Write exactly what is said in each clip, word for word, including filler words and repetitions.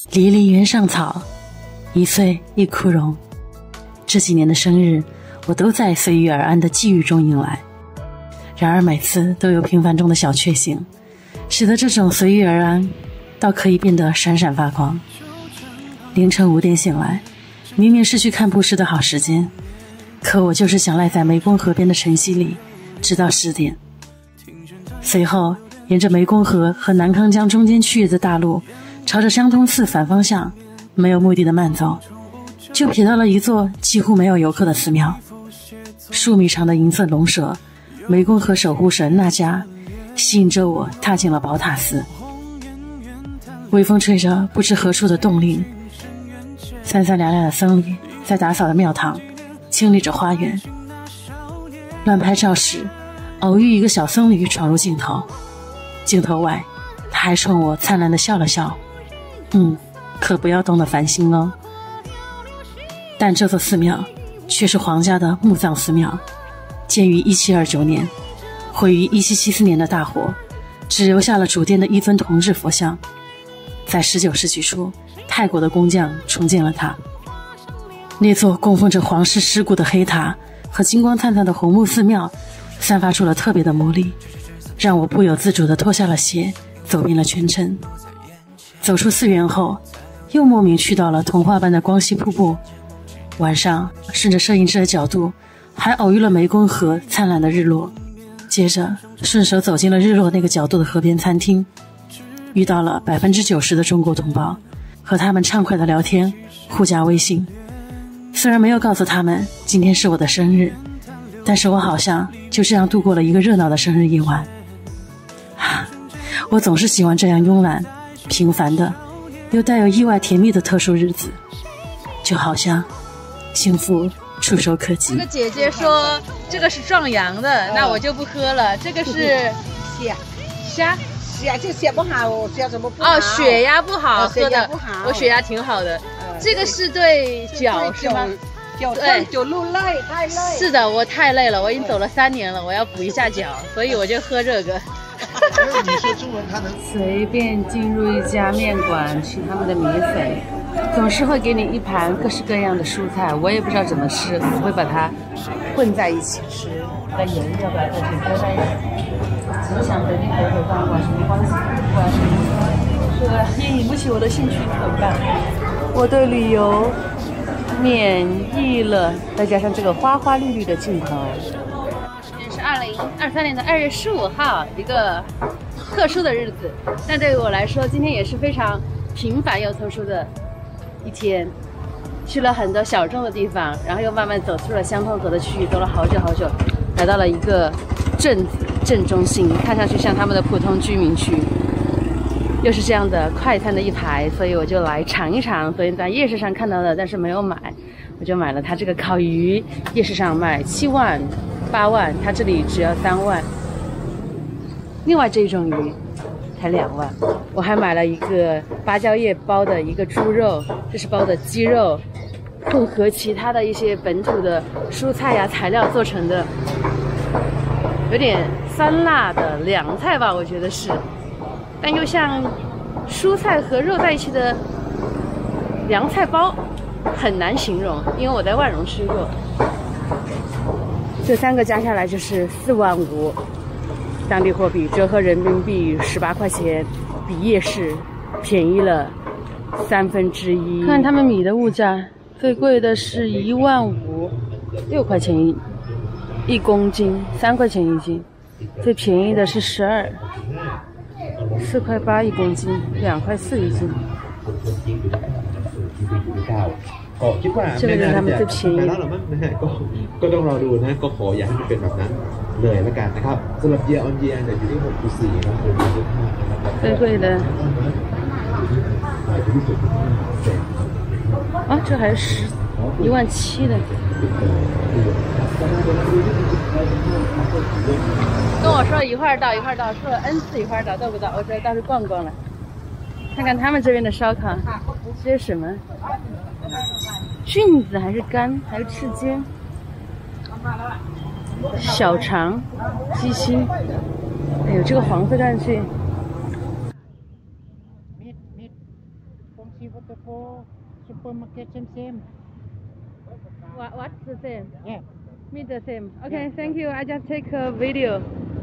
离离原上草，一岁一枯荣。这几年的生日，我都在随遇而安的际遇中迎来。然而每次都有平凡中的小确幸，使得这种随遇而安倒可以变得闪闪发光。凌晨五点醒来，明明是去看布施的好时间，可我就是想赖在湄公河边的晨曦里，直到十点。随后沿着湄公河和南康江中间区域的大路，朝着香通寺反方向没有目的的慢走，就瞥到了一座几乎没有游客的寺庙。数米长的银色龙蛇，湄公河守护神那迦，吸引着我踏进了宝塔寺。微风吹着不知何处的洞林，三三两两的僧侣在打扫的庙堂，清理着花园。乱拍照时，偶遇一个小僧侣闯入镜头，镜头外他还冲我灿烂地笑了笑，嗯，可不要动了凡心哦。但这座寺庙却是皇家的木葬寺庙，建于一七二九年，毁于一七七四年的大火，只留下了主殿的一尊铜制佛像。在十九世纪初，泰国的工匠重建了它。那座供奉着皇室尸骨的黑塔和金光灿灿的红木寺庙，散发出了特别的魔力，让我不由自主地脱下了鞋，走遍了全城。走出寺院后，又莫名去到了童话般的光熙瀑布。晚上顺着摄影师的角度，还偶遇了湄公河灿烂的日落。接着顺手走进了日落那个角度的河边餐厅，遇到了百分之九十的中国同胞，和他们畅快的聊天，互加微信。虽然没有告诉他们今天是我的生日，但是我好像就这样度过了一个热闹的生日夜晚。啊，我总是喜欢这样慵懒、平凡的，又带有意外甜蜜的特殊日子，就好像幸福触手可及。 这个姐姐说这个是壮阳的，哦、那我就不喝了。这个是虾虾。 血就血不好，血怎么不好？ 哦，血压不好， 哦、 喝的不好。 我血压挺好的。呃、这个是对脚是吗？ 脚对，走路累，太累。 是的，我太累了，我已经走了三年了，我要补一下脚，所以我就喝这个。 你说中文他能随便进入一家面馆吃他们的米粉，总是会给你一盘各式各样的蔬菜，我也不知道怎么吃，我会把它混在一起吃，跟油要把它全搁在一起。只想着你口口关关什么关系？关系是也引不起我的兴趣，怎么办？我对旅游免疫了，再加上这个花花绿绿的镜头。 今天是二零二三年的二月十五号，一个特殊的日子，但对于我来说，今天也是非常平凡又特殊的一天。去了很多小众的地方，然后又慢慢走出了香通河的区域，走了好久好久，来到了一个镇子。镇中心看上去像他们的普通居民区，又是这样的快餐的一排，所以我就来尝一尝。昨天在夜市上看到的，但是没有买，我就买了它这个烤鱼。夜市上卖七万、八万，它这里只要三万。另外这种鱼才两万。我还买了一个芭蕉叶包的一个猪肉，这是包的鸡肉，混合其他的一些本土的蔬菜呀材料做成的。有点酸辣的凉菜吧，我觉得是，但又像蔬菜和肉在一起的凉菜包，很难形容，因为我在万荣吃过。这三个加下来就是四万五，当地货币折合人民币十八块钱，比夜市便宜了三分之一。看他们米的物价，最贵的是一万五，六块钱一。一公斤三块钱一斤，最便宜的是十二，四块八一公斤，两块四一斤。这个是他们最便宜的。 ก็ต้องรอดูนะก็ขออย่าให้มันเป็นแบบนั้นเลยละกันนะครับสำหรับ year on year เนี่ยอยู่ที่หกจุดสี่นะคือจุดห้า最贵的啊，这还是一万七的。 跟我说一会儿到一会儿到，说了 N 次一会儿到，到不到？我说到时逛逛了，看看他们这边的烧烤，这是什么？菌子还是肝还是翅尖？小肠、鸡心。哎呦，这个黄色看上去 She waterfall supermarket same same. What what's the same? Yeah. Me the same. Okay, thank you. I just take a video.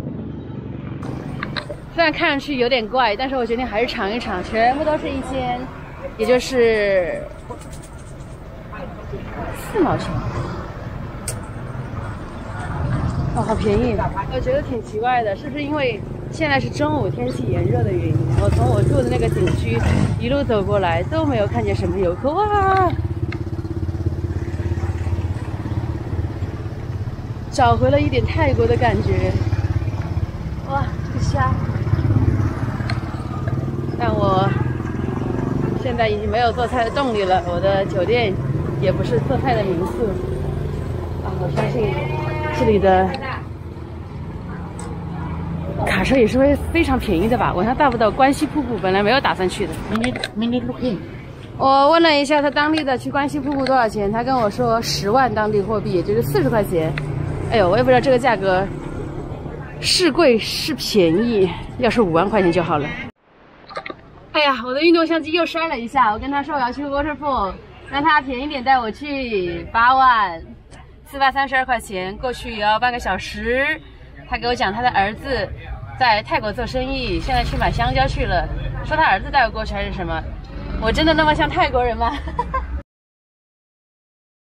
虽然看上去有点怪，但是我决定还是尝一尝。全部都是一千，也就是四毛钱。哇、哦，好便宜！我觉得挺奇怪的，是不是因为现在是中午，天气炎热的原因？我从我住的那个景区一路走过来，都没有看见什么游客。哇！找回了一点泰国的感觉。哇，这个虾！但我现在已经没有做菜的动力了。我的酒店也不是做菜的民宿啊，我相信这里的卡车也是会非常便宜的吧？晚上到不到关西瀑布？本来没有打算去的。 Minute minute looking. 我问了一下他当地的去关西瀑布多少钱，他跟我说十万当地货币，也就是四十块钱。哎呦，我也不知道这个价格是贵是便宜，要是五万块钱就好了。哎呀，我的运动相机又摔了一下，我跟他说我要去 waterfall， 让他便宜点带我去，八万，四百三十二块钱，过去也要半个小时。他给我讲他的儿子在泰国做生意，现在去买香蕉去了，说他儿子带我过去还是什么？我真的那么像泰国人吗？